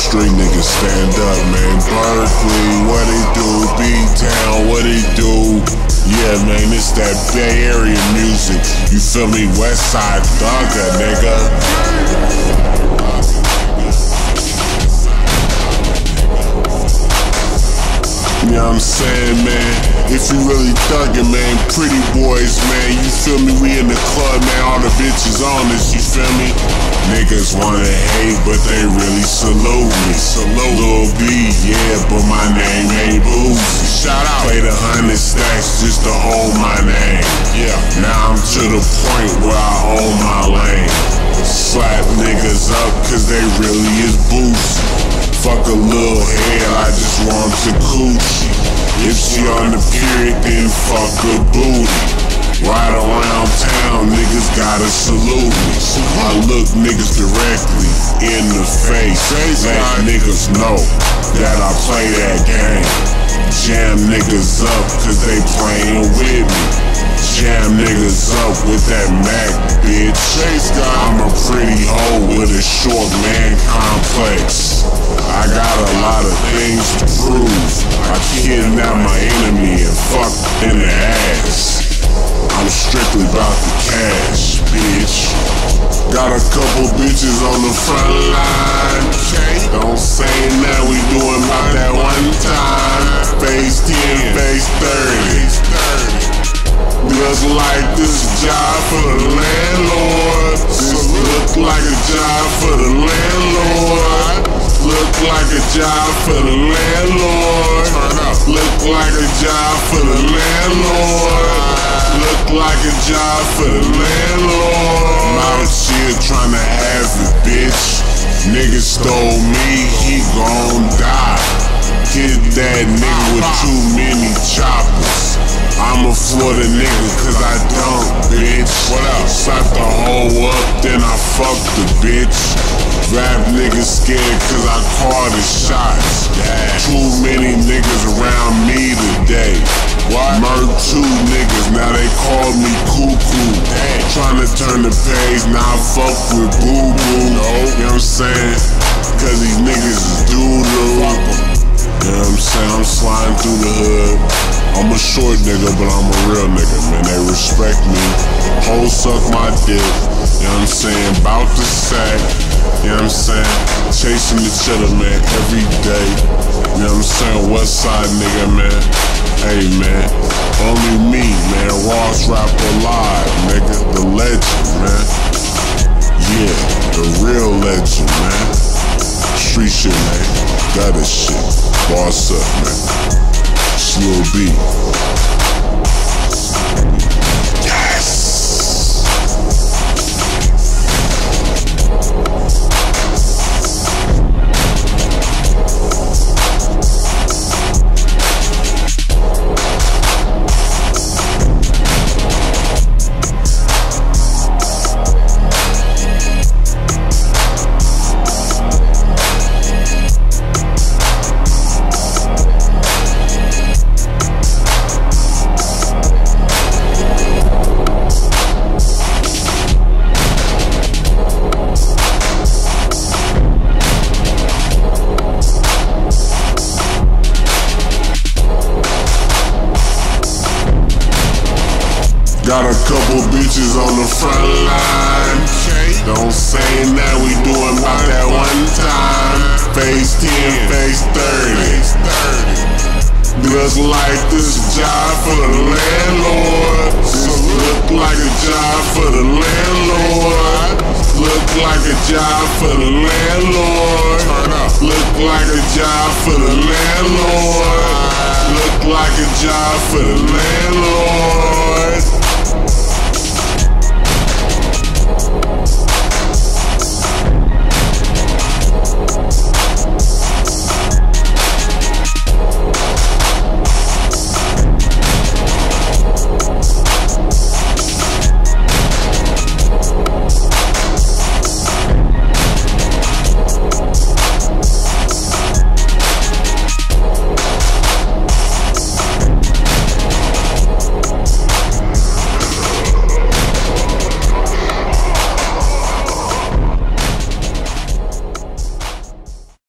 Street niggas stand up, man. Berkeley, what they do? B-Town, what they do? Yeah, man, it's that Bay Area music. You feel me? West Side Thugger, nigga. You know what I'm saying, man? If you really thuggin', man, pretty boys, man, you feel me? We in the club, man, all the bitches on us, you feel me? Niggas wanna hate, but they really salute me. Salute Lil B, yeah, but my name ain't Boozy. Shout out, play the 100 stacks just to hold my name. Yeah, now I'm to the point where I own my lane. Slap niggas up, cause they really is Boozy. Fuck a little head, I just want the coochie. If she on the period, then fuck her booty. Ride around town, niggas gotta salute me. I look niggas directly in the face. Let niggas know that I play that game. Jam niggas up, cause they playin' with me. Jam niggas up with that Mac, bitch. I'm a pretty hoe with a short man complex. I got a lot of things to prove. I kidnap my enemy and fuck in the ass. I'm strictly about the cash, bitch. Got a couple bitches on the front line. Don't say that we doing about that one time. Phase 10, phase 30. Just like this job for the landlord. This look like a job for the landlord. Look like a job for the landlord. Look like a job for the landlord. Look like a job for the landlord. I'm out here trying to have it, bitch. Nigga stole me, he gon' die. Hit that nigga with too many choppers. I'm a Florida nigga cause I don't, bitch. What else? Slap the hoe up, then I fuck the bitch. Rap niggas scared cause I call the shots. Too many niggas around me today. Murk 2 niggas, now they call me cuckoo. Tryna turn the page, now I fuck with boo boo. You know what I'm saying? Cause these niggas is doo-doo. You know what I'm saying? I'm sliding through the hood. I'm a short nigga, but I'm a real nigga, man. They respect me. Hoes suck my dick. You know what I'm saying? Bout the sack. You know what I'm saying? Chasing the cheddar, man, every day. You know what I'm saying? West Side nigga, man. Hey, man. Only me, man. Ross rapper live, nigga. The legend, man. Yeah, the real legend, man. Street shit, man. That is shit. Boss up, man. Lil B. Got a couple bitches on the front line. Don't say that we doing about that one time. Phase 10, phase 30. Just like this job for the landlord. This look like a job for the landlord. Look like a job for the landlord. Look like a job for the landlord. Look like a job for the landlord.